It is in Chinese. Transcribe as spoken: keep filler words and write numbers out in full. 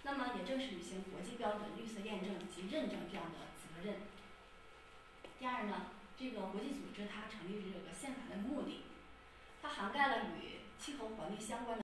那么也正是履行国际标准绿色验证及认证这样的责任。第二呢，这个国际组织它成立这个宪法的目的，它涵盖了与气候环境相关的